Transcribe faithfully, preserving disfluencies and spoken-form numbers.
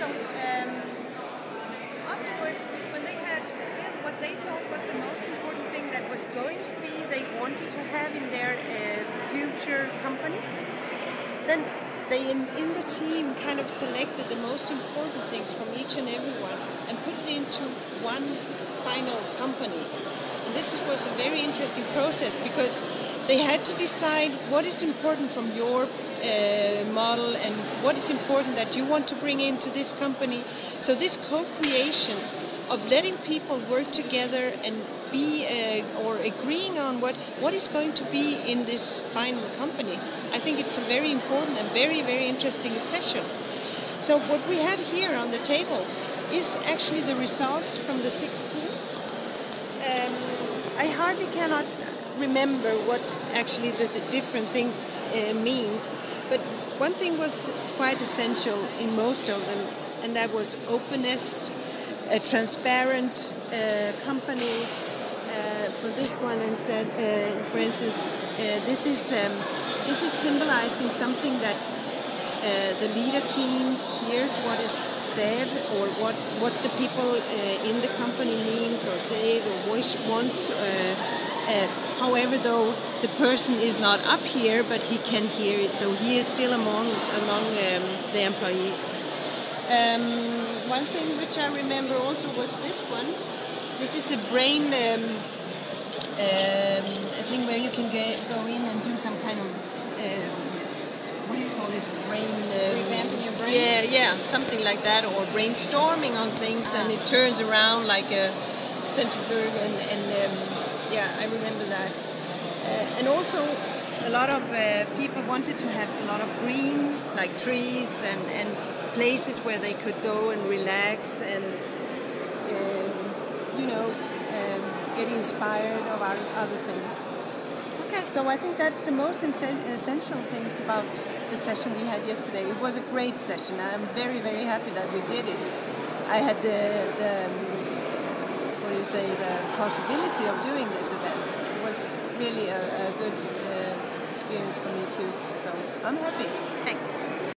um, afterwards, when they had what they thought was the most important thing that was going to be they wanted to have in their uh, future company, then they in, in the team kind of selected the most important things from each and every one and put it into one final company. And this was a very interesting process because they had to decide what is important from your uh, model and what is important that you want to bring into this company. So this co-creation of letting people work together and be uh, or agreeing on what, what is going to be in this final company, I think it's a very important and very, very interesting session. So what we have here on the table is actually the results from the sixteenth. Um, I hardly cannot remember what actually the, the different things uh, means, but one thing was quite essential in most of them, and that was openness, a transparent uh, company. Uh, for this one instead, uh, for instance, uh, this is um, this is symbolizing something that uh, the leader team hears what is said, or what what the people uh, in the company means or says or wish, wants. Uh, uh, however, though the person is not up here, but he can hear it, so he is still among among um, the employees. Um, one thing which I remember also was this one. This is a brain um, um, a thing where you can get, go in and do some kind of um, what do you call it? Brain um, revamping your brain. Yeah, yeah, something like that, or brainstorming on things, ah. and it turns around like a centrifuge, and, and um, yeah, I remember that. Uh, and also, a lot of uh, people wanted to have a lot of green, like trees and, and places where they could go and relax and. You know, um, get inspired of other things. Okay. So I think that's the most essential things about the session we had yesterday. It was a great session. I'm very, very happy that we did it. I had the, the what do you say, the possibility of doing this event. It was really a, a good uh, experience for me too. So I'm happy. Thanks.